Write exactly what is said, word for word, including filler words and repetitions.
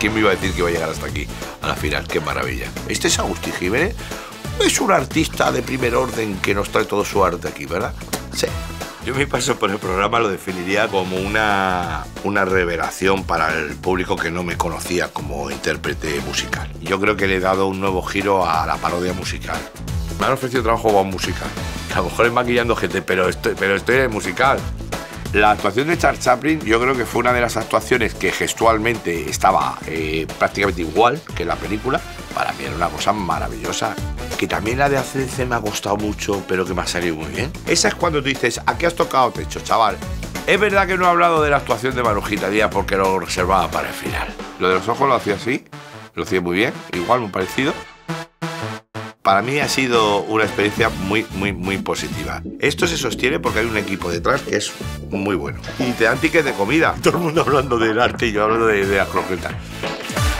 ¿Quién me iba a decir que iba a llegar hasta aquí, a la final? ¡Qué maravilla! Este es Agustín Jiménez, es un artista de primer orden que nos trae todo su arte aquí, ¿verdad? Sí. Yo mi paso por el programa lo definiría como una, una revelación para el público que no me conocía como intérprete musical. Yo creo que le he dado un nuevo giro a la parodia musical. Me han ofrecido trabajo como musical. A lo mejor es maquillando gente, pero estoy, pero estoy en el musical. La actuación de Charles Chaplin yo creo que fue una de las actuaciones que gestualmente estaba eh, prácticamente igual que en la película. Para mí era una cosa maravillosa. Que también la de A C D C me ha costado mucho, pero que me ha salido muy bien. Esa es cuando tú dices, ¿a qué has tocado techo, chaval? Es verdad que no he hablado de la actuación de Marujita Díaz porque lo reservaba para el final. Lo de los ojos lo hacía así, lo hacía muy bien, igual, muy parecido. Para mí ha sido una experiencia muy, muy, muy positiva. Esto se sostiene porque hay un equipo detrás que es muy bueno. Y te dan tickets de comida. Todo el mundo hablando del arte y yo hablando de, de las croquetas.